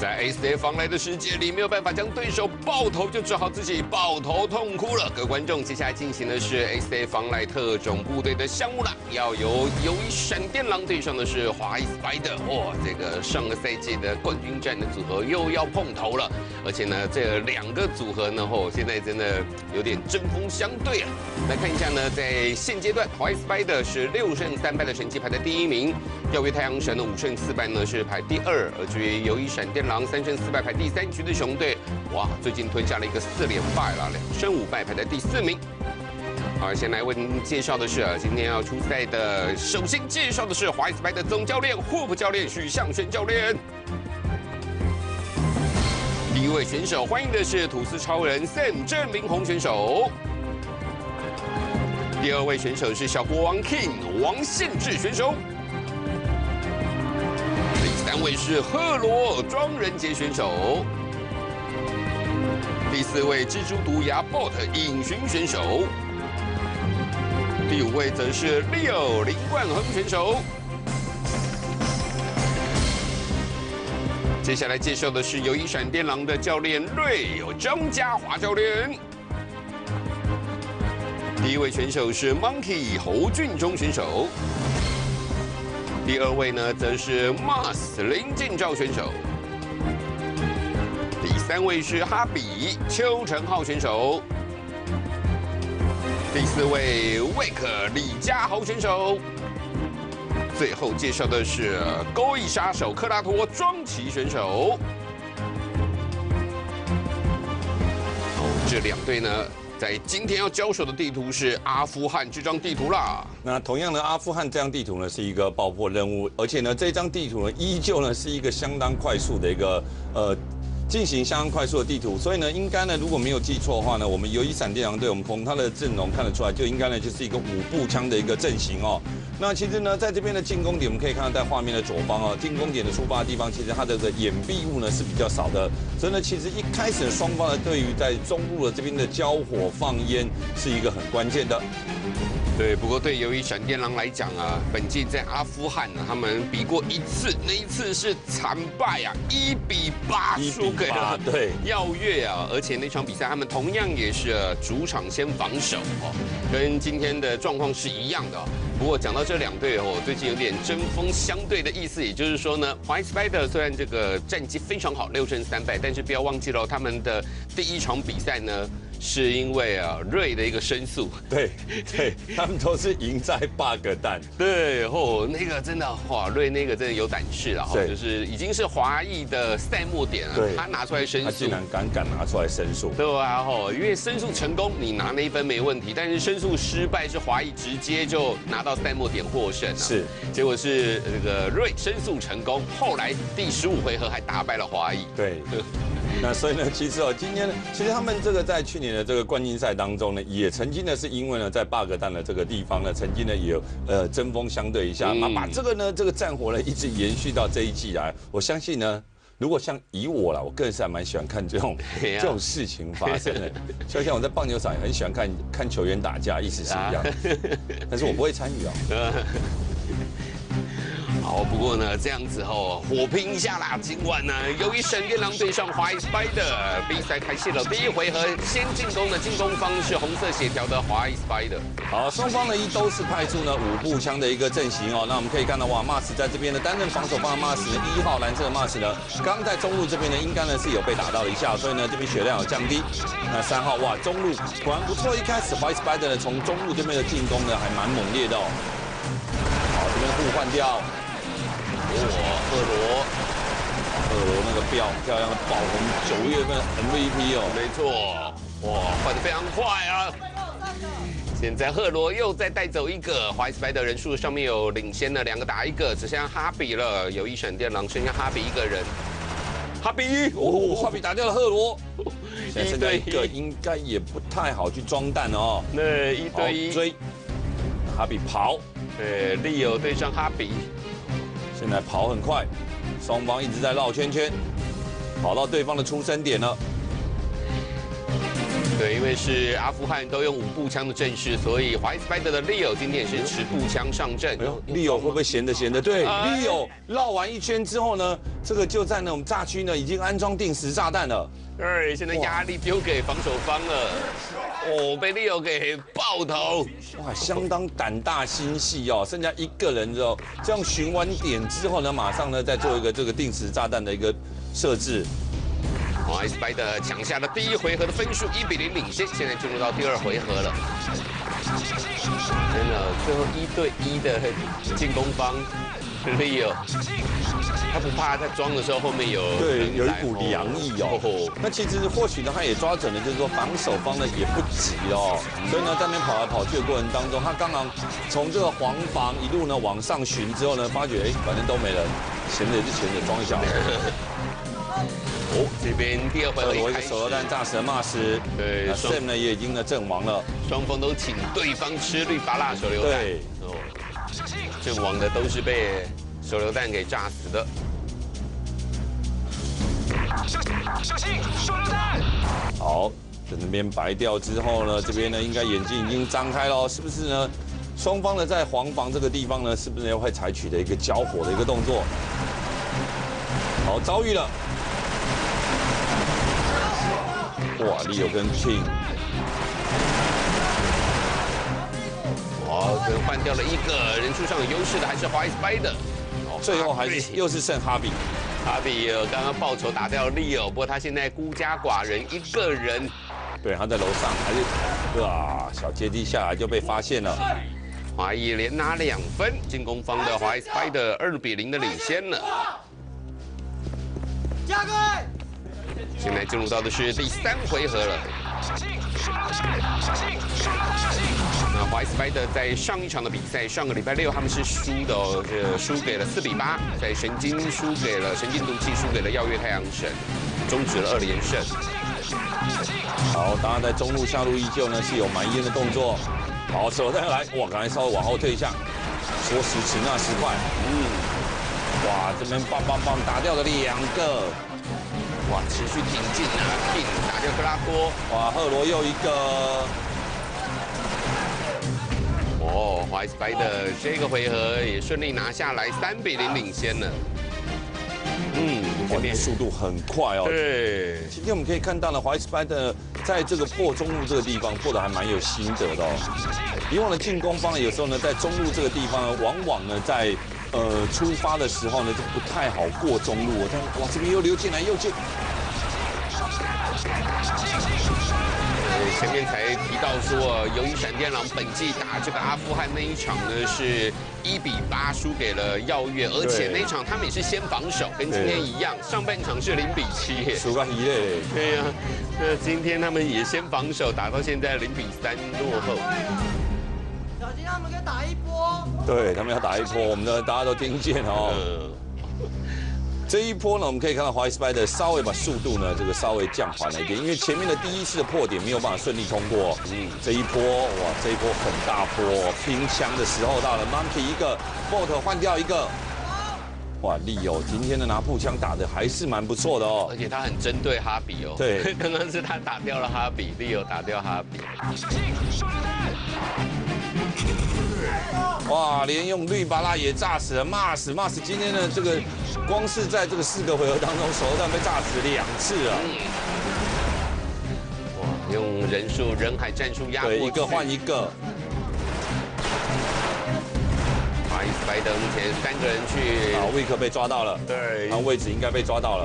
在 SDF 防来的世界里，没有办法将对手爆头，就只好自己爆头痛哭了。各位观众，接下来进行的是 SDF 防来特种部队的项目了，要由鱿鱼闪电狼对上的是华裔 Spider。哇，这个上个赛季的冠军战的组合又要碰头了，而且呢，这两个组合呢，现在真的有点针锋相对了。来看一下呢，在现阶段，华裔 Spider 是6胜3败的成绩排在第1名，钓鱼太阳神的5胜4败呢是排第2，而至于鱿鱼闪电狼3胜4败排第3，橘子熊队哇，最近吞下了一个4连败了，2胜5败排在第4名。好，先来为您介绍的是今天要出赛的，首先介绍的是华裔 Spider 的总教练霍普教练许向轩教练。第一位选手欢迎的是吐司超人 Sam 郑林宏选手。第2位选手是小国王 King 王献志选手。第3位是赫罗庄仁杰选手。第4位蜘蛛毒牙 Bot 尹寻选手。第5位则是 Leo 林冠亨选手。接下来介绍的是鱿鱼闪电狼的教练瑞张家华教练。第1位选手是 Monkey 侯俊忠选手。第2位呢，则是 Mars 林敬照选手。第3位是哈比邱成浩选手。第4位 Wake 李家豪选手。最后介绍的是钩翼杀手克拉托庄奇选手。这2队呢，在今天要交手的地图是阿富汗这张地图啦。 那同样的，阿富汗这张地图呢是一个爆破任务，而且呢这张地图呢依旧呢是一个相当快速的一个进行相当快速的地图，所以呢，应该呢，如果没有记错的话呢，我们鱿鱼闪电狼队，我们从他的阵容看得出来，就应该呢就是一个5步枪的一个阵型哦。那其实呢，在这边的进攻点，我们可以看到在画面的左方哦，进攻点的出发的地方，其实它的掩蔽物呢是比较少的，所以呢，其实一开始双方呢对于在中路的这边的交火放烟是一个很关键的。 对，不过对鱿鱼闪电狼来讲本季在阿富汗他们比过1次，那一次是惨败1比8输给了耀月而且那场比赛他们同样也是主场先防守跟今天的状况是一样的不过讲到这2队最近有点针锋相对的意思，也就是说呢，华裔 Spider 虽然这个战绩非常好，6胜3败，但是不要忘记了他们的第1场比赛呢。是因为瑞的一个申诉， 对，他们都是赢在 bug 弹， 对，那个真的瑞那个真的有胆识了就是已经是华裔的赛末点了，他拿出来申诉， 他竟然敢拿出来申诉， 对啊因为申诉成功你拿那1分没问题，但是申诉失败是华裔直接就拿到赛末点获胜是， 结果是这个瑞申诉成功，后来第15回合还打败了华裔， 对。那所以呢，其实今天其实他们这个在去年的这个冠军赛当中呢，也曾经呢是因为呢在 bug 弹的这个地方呢，曾经呢也有针锋相对一下，把这个战火呢一直延续到这一季来。我相信呢，如果像以我啦，我个人是还蛮喜欢看这种事情发生的。就像我在棒球场也很喜欢看球员打架，意思是一样的，但是我不会参与好，不过呢，这样子火拼一下啦。今晚呢，由于闪电狼对上华裔 Spider， 比赛开启了第1回合，先进攻的进攻方是红色血条的华裔 Spider。 好，双方呢都是派出呢5步枪的一个阵型那我们可以看到Mars 在这边呢担任防守方的Mars呢1号蓝色的Mars呢，刚刚在中路这边呢应该呢是有被打到了一下，所以呢这边血量有降低。那3号哇，中路果然不错，一开始华裔 Spider 呢从中路这边的进攻呢还蛮猛烈的好，这边互换掉。赫罗那个漂亮的爆红9月份 MVP 没错，哇，换得非常快现在赫罗又再带走1个，华裔 Spider 人数上面有领先的2个打1个，只剩下哈比了，鱿鱼闪电狼剩下哈比1个人。哈比哈比打掉了赫罗，现在剩下1个应该也不太好去装弹对，1对1 追，哈比跑， 对，Leo 对上哈比。 现在跑很快，双方一直在绕圈圈，跑到对方的出生点了。 对，因为是阿富汗都用5步枪的阵势，所以华裔 Spider 的 Leo 今天也是持步枪上阵。 Leo 会不会闲着？对，Leo 绕完一圈之后呢，这个就在呢我们炸区呢已经安装定时炸弹了。 对，现在压力丢给防守方了。哦，被 Leo 给爆头。 哇，相当胆大心细哦，剩下1个人之后，这样巡完点之后呢，马上呢再做一个这个定时炸弹的一个设置。 华裔 Spider 抢下了第1回合的分数，1比0领先，现在进入到第2回合了。真的，最后1对1的进攻方 Leo， 他不怕他装的时候后面有一股凉意哦。那其实或许呢，他也抓准了，就是说防守方呢也不急哦，所以呢在那边跑来跑去的过程当中，他刚刚从这个黄房一路呢往上巡之后呢，发觉反正都没人，闲着也是闲着，装一下。 哦，这边第2回合我一个手榴弹炸死了骂死， 对 ，Sam 呢也已经呢阵亡了， 双方都请对方吃绿拔蜡手榴弹， 对， 哦，阵亡的都是被手榴弹给炸死的。 小心手榴弹！ 好，在那边白掉之后呢，这边呢应该眼睛已经张开了，是不是呢？双方呢在黄房这个地方呢，是不是会采取的一个交火的一个动作？好，遭遇了。哇 ，Leo 跟 King， 哇，这换掉了1个，人数上有优势的还是华裔 Spider， 最后还是又是剩哈比。 哈比刚刚报仇打掉了 Leo， 不过他现在孤家寡人1个人。 对，他在楼上，还是哇，小阶梯下来就被发现了。 华裔连拿2分，进攻方的华裔 Spider 2比0的领先了。 加哥！ 现在进入到的是第3回合了。那华裔 Spider 在上一场的比赛，上个礼拜6他们是输的哦，输给了4比8，在神经输给了神经毒气，输给了耀月太阳神，终止了2连胜。 好，当然在中路下路依旧呢是有埋烟的动作。好，手再来，哇，刚才稍微往后退一下，说时迟那时快，哇，这边棒打掉了2个。 哇，持续挺进啊 ，King 打掉克拉多， 哇，赫罗又一个。 哦，华裔 Spider 这个回合也顺利拿下来，3比0领先了。这边速度很快哦。 对， 今天我们可以看到呢，华裔 Spider 在这个破中路这个地方破的还蛮有心得的哦。以往的进攻方呢，有时候呢在中路这个地方呢，往往呢在出发的时候呢就不太好过中路。哇，这边又流进来又进。 前面才提到说，由于闪电狼本季打这个阿富汗那一场呢是1比8输给了耀月，而且那一场他们也是先防守，跟今天一样，上半场是0比7， 输个一类。 对呀，那今天他们也先防守，打到现在0比3落后。 小心他们给打一波。 对他们要打一波，我们的大家都听见哦。这一波呢，我们可以看到华裔 Spider 稍微把速度呢，这个稍微降缓了一点，因为前面的第1次的破点没有办法顺利通过。这一波哇，这一波很大波，拼枪的时候到了 ，Monkey 一个 ，Bot 换掉一个。哇 ，Leo 今天的拿步枪打的还是蛮不错的哦， 而且他很针对哈比哦。 对， 刚刚是他打掉了哈比 ，Leo 打掉哈比。 哇，连用绿巴拉也炸死了 ，Mars 今天的这个光是在这个4个回合当中，手榴弹被炸死2次啊。 哇，用人海战术压过对， 去， 一个换一个。 华裔 Spider 目前3个人去， 啊，威克被抓到了， 对， 他位置应该被抓到了。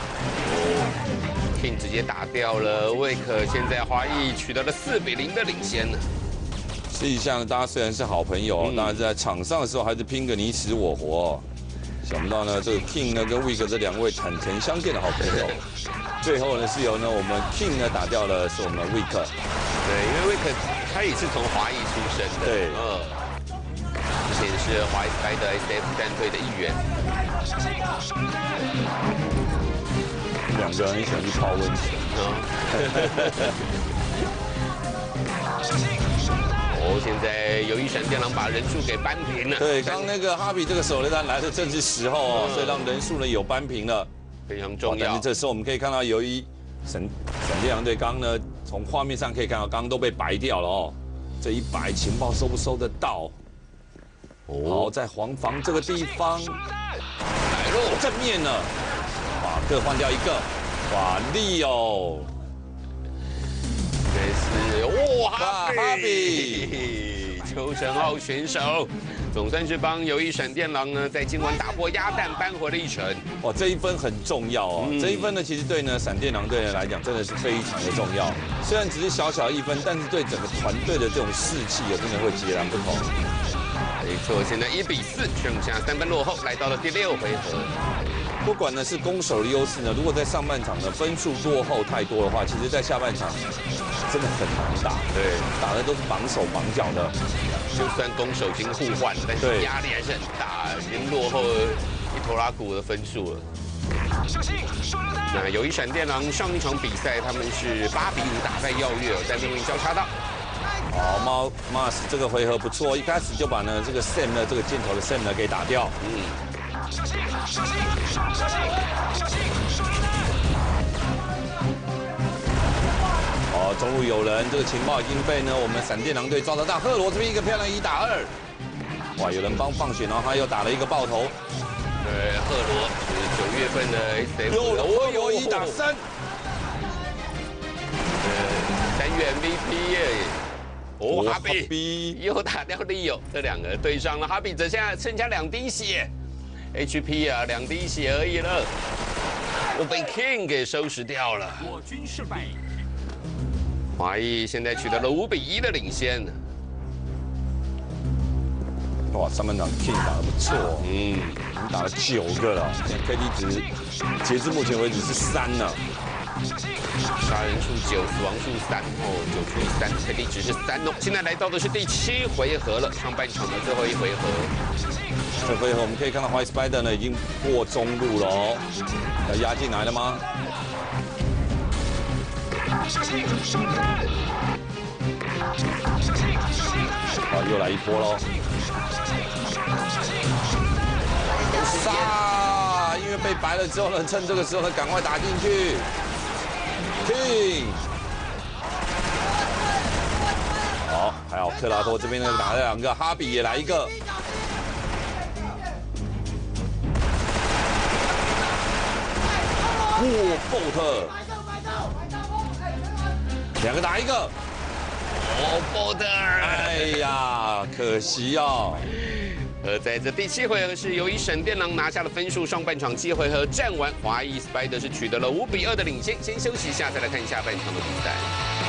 King 直接打掉了魏可，现在华裔取得了4比0的领先了。 实际上，大家虽然是好朋友，当然在场上的时候还是拼个你死我活。想不到呢，这个 King 呢跟 Wick 这2位坦诚相见的好朋友，最后呢是由呢我们 King 呢打掉了是我们 Wick。 对，因为 Wick 他也是从华裔出身的， 对， 之前是华裔 Spider SF 战队的1员。 2个人很喜欢去泡温泉。 哦，现在由于闪电狼把人数给扳平了。 对，刚那个哈比这个手榴弹来的正是时候哦，所以让人数呢有扳平了， 非常重要。 但是这时候我们可以看到，由于闪电狼队刚呢从画面上可以看到，刚刚都被白掉了哦。这一白情报收不收得到？好，在黄房这个地方， 来喽， 正面呢，哇，各换掉一个，哇，利哦， 这是哇哈比邱成浩选手，总算是帮友谊闪电狼呢，在今晚打破鸭蛋扳回了一城。 哇，这一分很重要哦。这一分呢，其实对呢闪电狼队来讲，真的是非常的重要。虽然只是小小一分，但是对整个团队的这种士气，真的会截然不同。 没错，现在1比4，剩下3分落后，来到了第6回合。 不管呢是攻守的优势呢，如果在上半场呢分数落后太多的话，其实在下半场真的很难打。 对， 打的都是绑手绑脚的。 就算攻守已经互换，但是压力还是很大，已经落后一头拉骨的分数了。那友谊闪电狼上一场比赛他们是8比5打败耀月，在命运交叉道。 好，Mars 这个回合不错，一开始就把呢这个 Sam 呢这个箭头的 Sam 呢给打掉。哦，中路有人，这个情报已经被呢我们闪电狼队抓得到。赫罗这边一个漂亮1打2，哇，有人帮放血，然后他又打了一个爆头。 对，赫罗是9月份的 SF， 赫罗1打3，3 月 MVP 耶。哦，哈比比又打掉利友，这2个对上了。哈比则现在剩下2滴血 ，HP 啊2滴血而已了，我被 King 给收拾掉了。我军失败。华裔现在取得了5比1的领先。 哇，上半场 King 打得不错，已经打了9个了，现在 KD 值截至目前为止是3呢。 杀人数9，死亡数3，9除以3 ，KD 值是3哦。现在来到的是第7回合了，上半场的最后1回合。 这回合我们可以看到 White Spider 呢已经过中路了哦，要压进来了吗？好，又来一波喽！杀，因为被白了之后呢，趁这个时候呢赶快打进去。King， 好，还有克拉托这边呢打了2个，哈比也来一个。哇 ，Bot， 2个打1个。 哦 ，Bot， 哎呀，可惜哦。 在这第7回合是由于闪电狼拿下了分数，上半场7回合战完，华裔 Spider 是取得了5比2的领先。先休息一下，再来看下半场的比赛。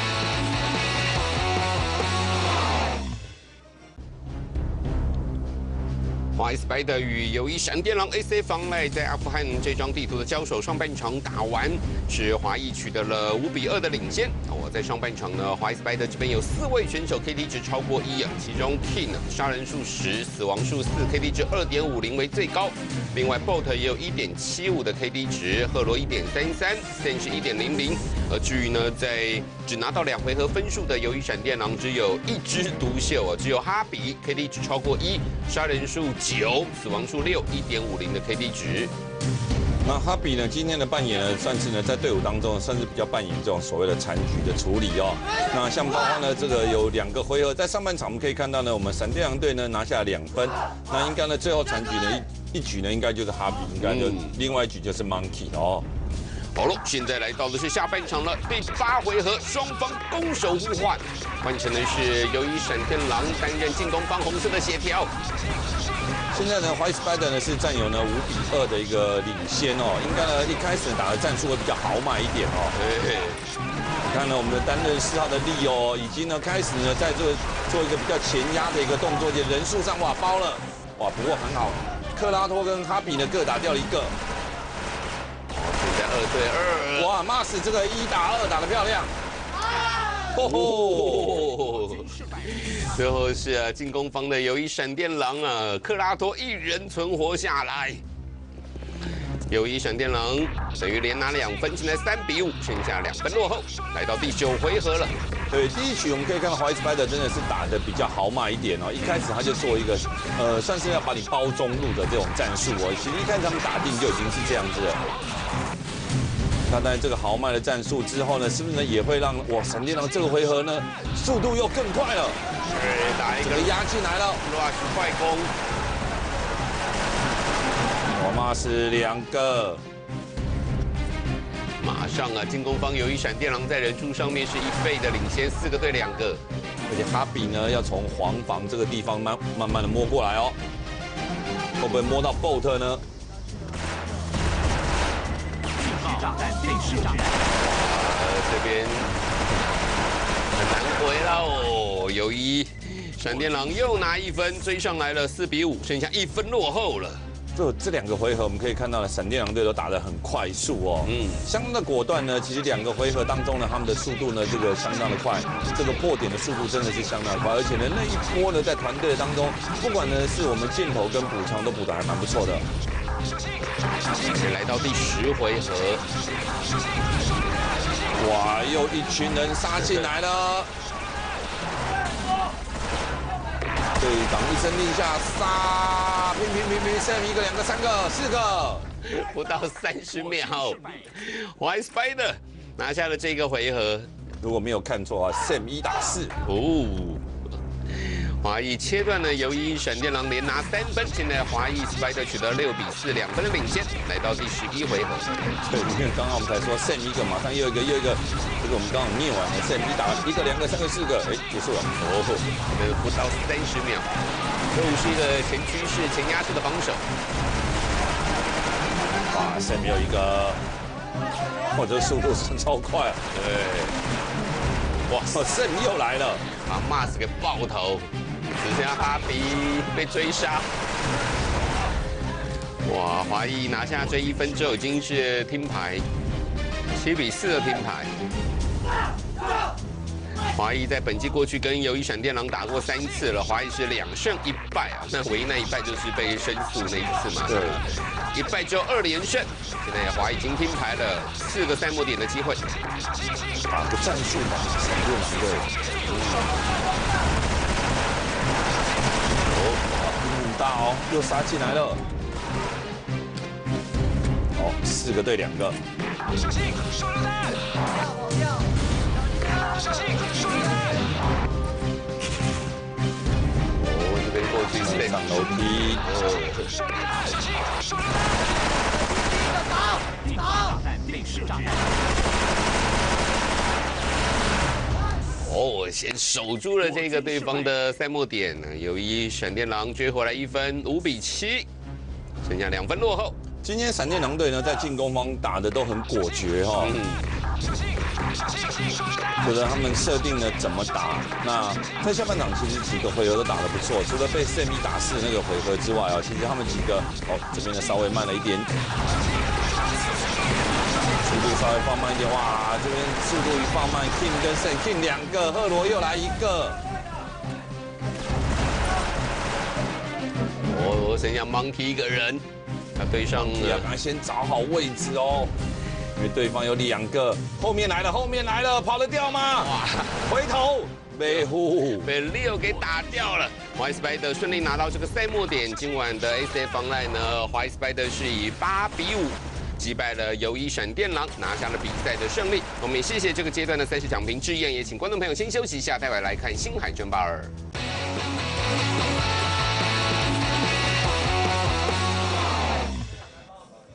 华裔 Spider 与友谊闪电狼 AC 防赖在阿富汗这张地图的交手，上半场打完是华裔取得了5比2的领先。我在上半场呢，华裔 Spider 这边有4位选手 KD 值超过1啊，其中 King 杀人数10，死亡数4 ，KD 值2.50为最高。另外 Bot 也有1.75的 KD 值，赫罗1.33，Sen 是1.00。而至于呢，在只拿到2回合分数的友谊闪电狼只有1枝独秀啊，只有哈比 KD 值超过1，杀人数9，死亡数6，1.50的 KD 值。 那哈比呢，今天的扮演呢，算是呢在队伍当中算是比较扮演这种所谓的残局的处理哦。那像包括呢这个有2个回合，在上半场我们可以看到呢，我们闪电狼队呢拿下2分，那应该呢最后残局呢一局呢应该就是哈比，应该就另外一局就是 Monkey 哦。 好了，现在来到的是下半场了，第8回合，双方攻守互换，换成的是由于闪电狼担任进攻方红色的血条。 现在呢 ，White Spider 呢是占有呢5比2的一个领先哦，应该呢一开始打的战术会比较豪迈一点哦。你看呢，我们的担任4号的利哦，已经呢开始呢在做一个比较前压的一个动作，且人数上哇包了，哇不过很好，克拉托跟哈比呢各打掉了1个。 现在2对2， 哇 ，Mars 这个1打2打得漂亮。 最后是进攻方的友谊闪电狼啊，克拉托1人存活下来。友谊闪电狼等于连拿2分，现在3比5，剩下2分落后，来到第9回合了。 对，第一局我们可以看到 White Spider 真的是打得比较豪迈一点哦，一开始他就做一个算是要把你包中路的这种战术哦，其实一开始他们打定就已经是这样子了。 那当然这个豪迈的战术之后呢，是不是呢也会让闪电狼这个回合呢速度又更快了？ 对，打一个压进来了 rush 快攻， 罗马是2个。 马上啊，进攻方由于闪电狼在人数上面是1倍的领先，4个对2个， 而且哈比呢要从黄房这个地方慢慢的摸过来哦，会不会摸到 BOT 呢？ 这边很难回了哦，由于闪电狼又拿1分，追上来了4比5，剩下1分落后了。 这2个回合，我们可以看到呢，闪电狼队都打得很快速哦，相当的果断呢。其实2个回合当中呢，他们的速度呢，这个相当的快，这个破点的速度真的是相当的快，而且呢，那一波呢，在团队当中，不管呢是我们箭头跟补强都补得还蛮不错的。 来到第10回合， 哇，又一群人杀进来了。 对方一声令下，杀！拼，1个、2个、3个、4个， 不到30秒，White Spider 拿下了这个回合。 如果没有看错啊，Sam 1打4 哦。华裔切断了由于闪电狼连拿3分，现在华裔 Spider 取得6比4，2分的领先，来到第11回合。 对，因为刚刚我们才说 Sam 1个，马上又一个，这个我们刚好念完了 ，Sam 1打1个、2个、3个、4个，哎，结束了。 哦，不到30秒，这是一个前趋势、前压制的防守。 哇 ，Sam 又一个，哇，这个速度是超快啊！对，哇 ，Sam 又来了， 把 Mars 给爆头。 只剩下哈比被追杀，哇！华裔拿下这1分之后，已经是听牌7比4的听牌。华裔在本季过去跟鱿鱼闪电狼打过3次了，华裔是2胜1败啊，那唯一那1败就是被申诉那一次嘛。对，1败之后2连胜，现在华裔已经听牌了4个赛末点的机会， 打个战术吧，闪电狼队。 大哦，又杀进来了。哦，4个对2个。 小心，手榴弹！小心，手榴弹！ 哦，这边过去是上楼梯。 手榴弹！手榴弹！打！定时炸弹。 哦，先守住了这个对方的赛末点呢。由于闪电狼追回来1分，5比7，剩下2分落后。 今天闪电狼队呢，在进攻方打的都很果决哈。觉得他们设定了怎么打。那在下半场其实几个回合都打得不错，除了被 Sam 1打4那个回合之外啊，其实他们几个这边呢稍微慢了一点。 速度稍微放慢一点，哇！这边速度一放慢 ，King 跟 Sam，King 2个，赫罗又来1个。 哦，剩下 Monkey 1个人，他对上要赶快先找好位置哦，因为对方有2个，后面来了，跑得掉吗？哇！回头被呼， 被 Leo 给打掉了。White Spider 顺利拿到这个赛末点，今晚的 ACF 防赖呢 ，White Spider 是以8比5。 击败了鱿鱼闪电狼，拿下了比赛的胜利。我们也谢谢这个阶段的赛事讲评志燕，也请观众朋友先休息一下，待会来看星海争霸2。